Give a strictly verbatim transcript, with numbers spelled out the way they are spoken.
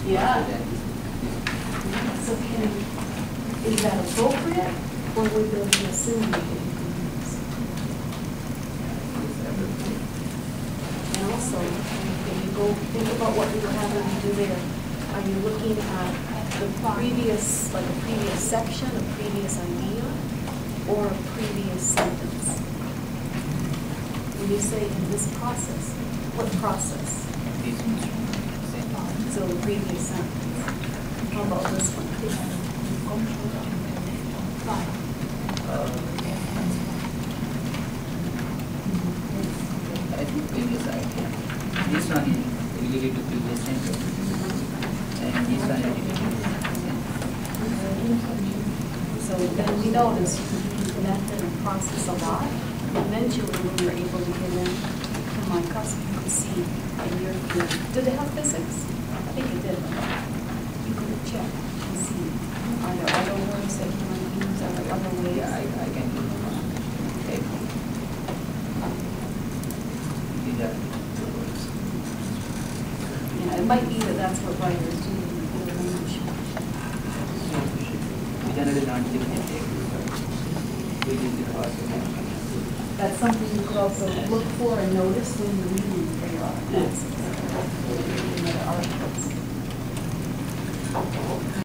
Yeah. That is- So can, is that appropriate, or would there be a similar that you can use? And also, when you go, think about what you were having to do there, are you looking at the previous, like a previous section, a previous idea, or a previous sentence? When you say in this process, what process? This one, So the previous sentence. How about this one? uh, I think previous idea. This one is related to previous sentence, and this one is related to previous sentence. So then we notice you method and process a lot. Eventually, when you're able to get in to my cusp, you can see that you're, you're, did it have physics? I think it did. You could check and see, are there other words that you want to use, are there other ways? Yeah, I, I can do it. These are the words. Yeah, it might be that that's what writers do in the language. We generally not giving a text, we use the process. That's something you could also look for and notice when you're reading for your articles. Reading other articles.